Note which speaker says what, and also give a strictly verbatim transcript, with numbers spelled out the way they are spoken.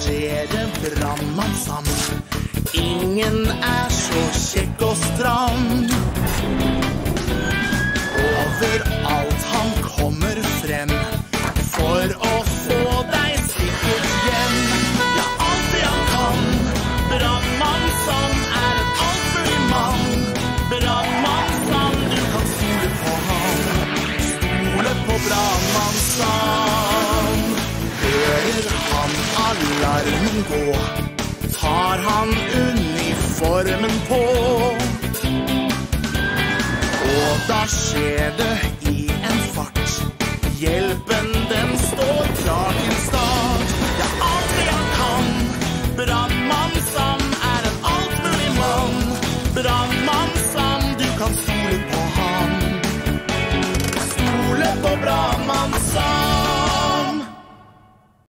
Speaker 1: skjer det brannmann Sam. Ingen er så kjekk og stram. Overalt han kommer frem for å få deg sikkert hjem. Ja, alt det han kan. Brannmann Sam er en altmulig mann. Brannmann Sam, du kan stole på han. Stole på brannmann Sam. Hører han alarmen gå, tar han uniformen på. Og da skjer det